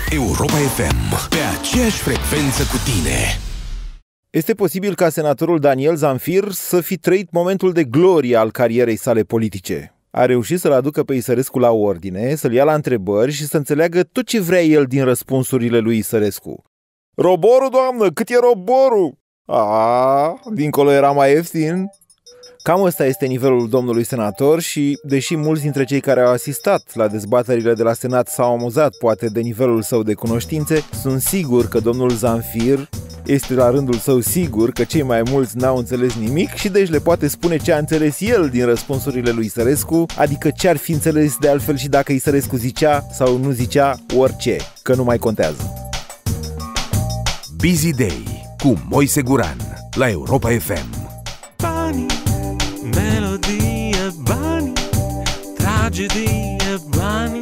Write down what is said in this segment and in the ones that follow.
Europa FM, pe aceeași frecvență cu tine. Este posibil ca senatorul Daniel Zamfir să fi trăit momentul de glorie al carierei sale politice. A reușit să-l aducă pe Isărescu la ordine, să-l ia la întrebări și să înțeleagă tot ce vrea el din răspunsurile lui Isărescu. Roborul, doamnă, cât e roborul? Dincolo era mai ieftin. Cam ăsta este nivelul domnului senator și, deși mulți dintre cei care au asistat la dezbaterile de la Senat s-au amuzat poate de nivelul său de cunoștințe, sunt sigur că domnul Zamfir este la rândul său sigur că cei mai mulți n-au înțeles nimic și deci le poate spune ce a înțeles el din răspunsurile lui Isărescu, adică ce ar fi înțeles de altfel și dacă Isărescu zicea sau nu zicea orice, că nu mai contează. Busy Day cu Moise Guran la Europa FM. Banii, melodie, banii, tragedie, banii,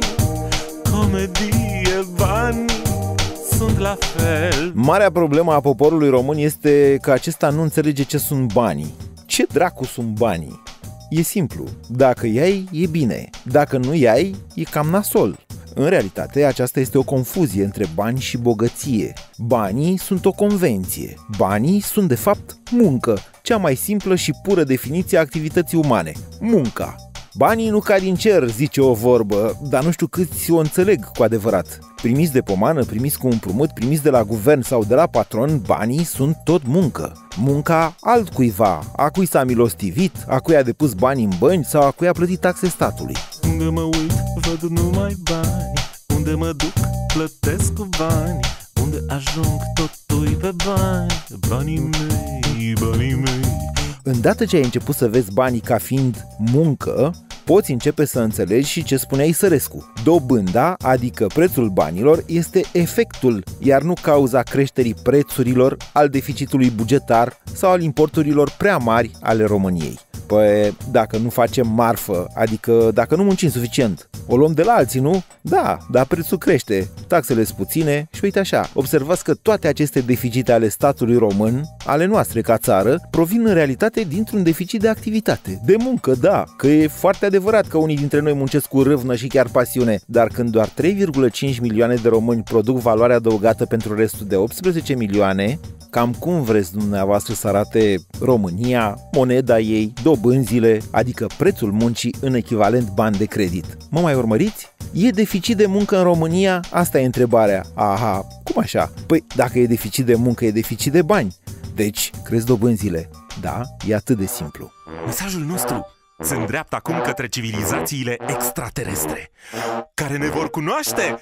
comedie, banii, sunt la fel. Marea problemă a poporului român este că acesta nu înțelege ce sunt banii. Ce dracu sunt banii? E simplu. Dacă iai, e bine. Dacă nu iai, e cam nasol. În realitate, aceasta este o confuzie între bani și bogăție. Banii sunt o convenție. Banii sunt, de fapt, muncă, cea mai simplă și pură definiție a activității umane. Munca. Banii nu cad din cer, zice o vorbă, dar nu știu câți o înțeleg cu adevărat. Primiți de pomană, primiți cu împrumut, primiți de la guvern sau de la patron, banii sunt tot muncă. Munca altcuiva, a cui s-a milostivit, a cui a depus bani în bănci sau a cui a plătit taxe statului. Unde mă uit, văd numai bani. Unde mă duc, plătesc cu bani. Unde ajung, totul pe bani. Banii mei, banii mei. Îndată ce ai început să vezi banii ca fiind muncă, poți începe să înțelegi și ce spunea Isărescu. Dobânda, adică prețul banilor, este efectul, iar nu cauza creșterii prețurilor, al deficitului bugetar sau al importurilor prea mari ale României. Păi, dacă nu facem marfă, adică dacă nu muncim suficient, o luăm de la alții, nu? Da, dar prețul crește, taxele sunt puține și uite așa, observați că toate aceste deficite ale statului român, ale noastre ca țară, provin în realitate dintr-un deficit de activitate, de muncă, da, că e foarte adevărat că unii dintre noi muncesc cu râvnă și chiar pasiune, dar când doar 3,5 milioane de români produc valoare adăugată pentru restul de 18 milioane, cam cum vreți dumneavoastră să arate România, moneda ei, dobânzile, adică prețul muncii în echivalent bani de credit? Mă mai urmăriți? E deficit de muncă în România? Asta e întrebarea. Aha, cum așa? Păi dacă e deficit de muncă, e deficit de bani. Deci, cresc dobânzile. Da, e atât de simplu. Mesajul nostru se îndreaptă acum către civilizațiile extraterestre, care ne vor cunoaște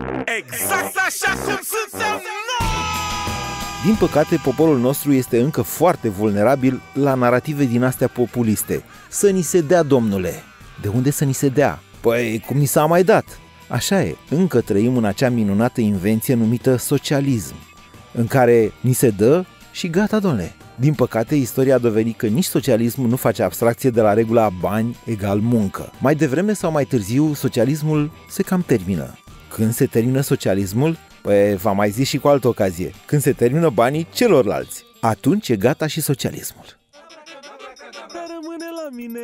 exact așa cum suntem noi! Din păcate, poporul nostru este încă foarte vulnerabil la narative din astea populiste. Să ni se dea, domnule. De unde să ni se dea? Păi, cum ni s-a mai dat? Așa e, încă trăim în acea minunată invenție numită socialism, în care ni se dă și gata, domnule. Din păcate, istoria a dovedit că nici socialismul nu face abstracție de la regula bani egal muncă. Mai devreme sau mai târziu, socialismul se cam termină. Când se termină socialismul? Păi, v-am mai zis și cu altă ocazie, când se termină banii celorlalți, atunci e gata și socialismul. Dar rămâne la mine.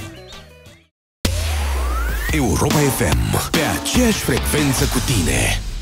Europa FM, pe aceeași frecvență cu tine.